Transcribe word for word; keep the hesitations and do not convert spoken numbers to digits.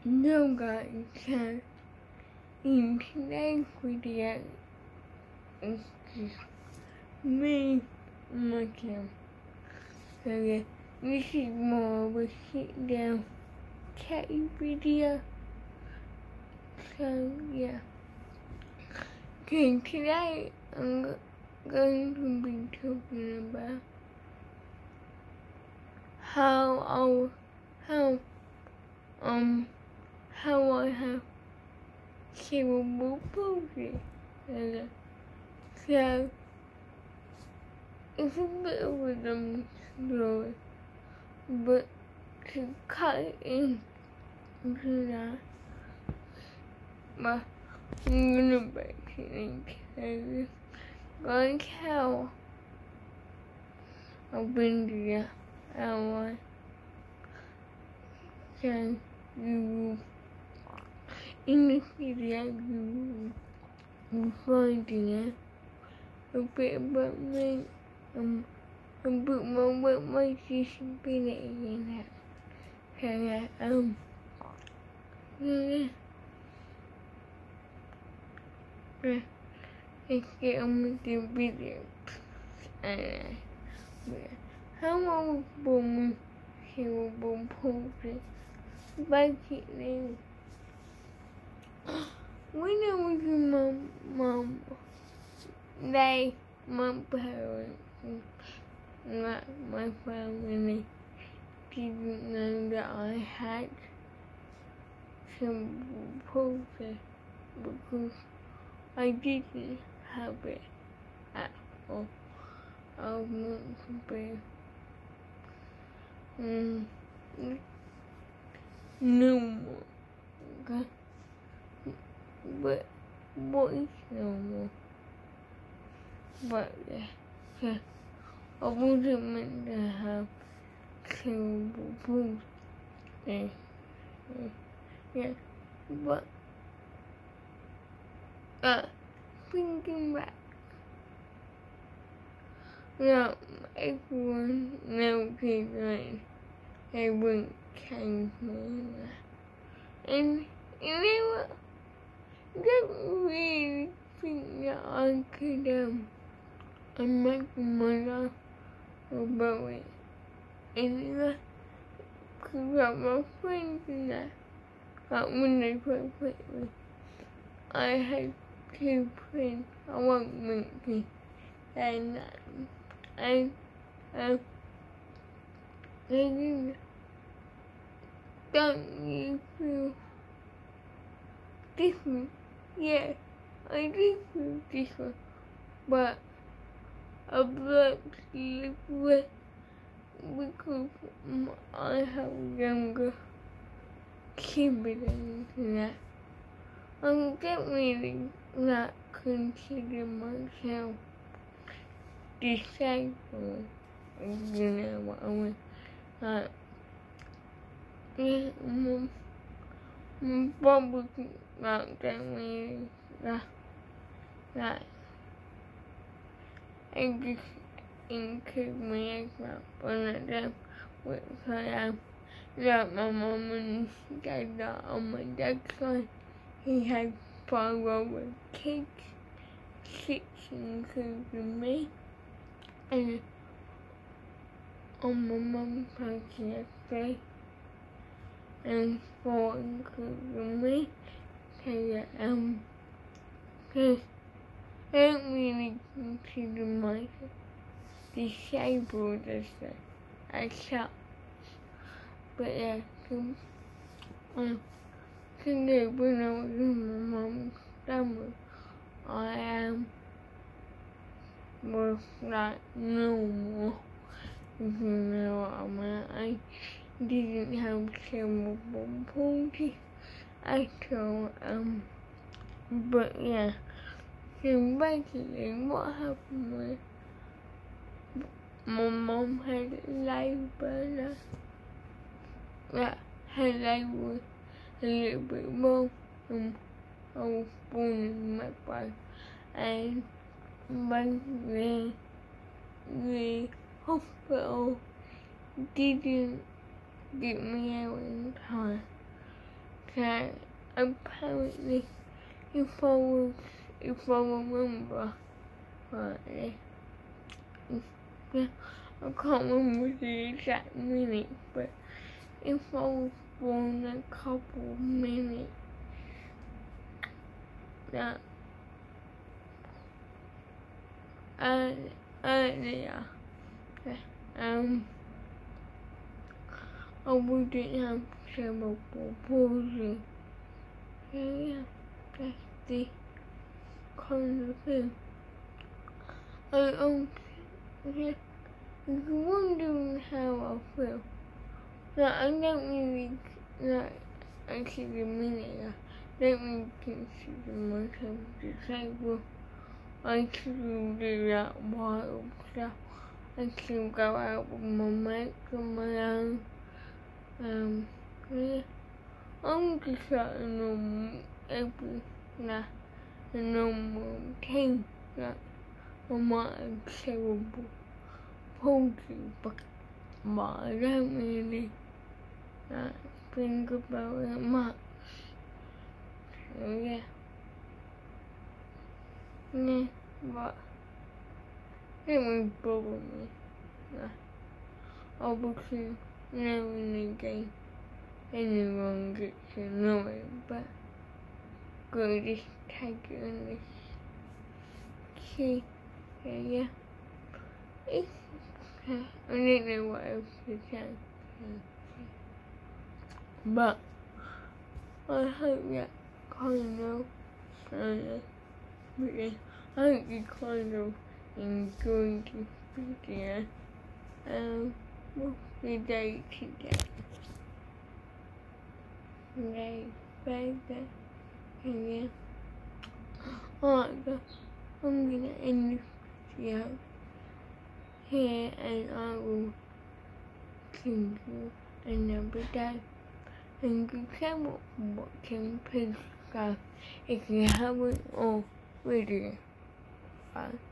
No guys, so in today's video, it's just me and myself. So yeah, this is more of a sit down chatty video. So yeah. Okay, today I'm going to be talking about how I how um how I have cerebral palsy. And, so it's a bit of a dumb story, but to cut it into that, but I'm gonna basically tell you like how I've been there, how I can you in this video you will find it a bit about me, um, a bit more about my disability and that. So yeah, um, yeah, yeah, let's get on with the video. And uh, yeah, how I was born with cerebral palsy. Basically, when I was with my mum, they, my parents, like my family, didn't know that I had cerebral palsy because I didn't have it at all. I was meant to be um, normal, okay? But what is normal? But yeah, yeah, I wasn't meant to have cerebral palsy. Yeah, yeah, yeah. But uh, thinking back, now everyone knows it, they wouldn't change me. And you know what? I don't really think that I could um make my life about it. And uh, cause like my friends and that, like when they play with me, I had two friends, I won't mention their names, and um, they didn't, don't you feel different? Yeah, I do feel different, but I've learned to live with because I have younger siblings and that. I don't really not consider myself disabled, if you know what I mean. Like, yeah, my, my brother like don't really like, like, I just include me as well, but I don't, which I am. Like my mum and dad, like on my dad's side, he had five other kids, six including me, and on my mum's side she had three, and four including me. So yeah, um, cause I don't really consider myself disabled as such, as such. But yeah, so, um, today when I was in my mum's stomach, I am was like normal, if you know what I mean. I didn't have cerebral palsy at all, um, but yeah. So basically what happened was my mum had labour, like her labour was a little bit wrong, and I was born in midwife, and basically the hospital didn't get me out in time. that apparently, if I was, if I remember correctly, yeah, I can't remember the exact minute, but if I was born a couple of minutes that uh, earlier, um, I wouldn't have cerebral palsy. So yeah, that's the kind of thing. I um, yeah, if you're wondering how I feel, like I don't really, like, actually a minute, I don't really consider myself disabled. I still do that wild stuff. I still go out with my mates on my own. Um, yeah, I'm just like a normal, every, like, a normal thing. Like, I might have cerebral palsy, but, but I don't really, like, think about it much. So yeah. Yeah, but it won't bother me. Nah. Obviously, now and again, anyone gets annoying, but gotta just take it on this key. So yeah, it's, uh, I don't know what else to say. But I hope that kind of, uh, but yeah, I hope you kind of enjoyed this video. Um, what's the day today? Today, Thursday. And yeah. Alright guys, I'm gonna end this video here and I will see you another day. And you can watch watching, please subscribe if you haven't already. Bye.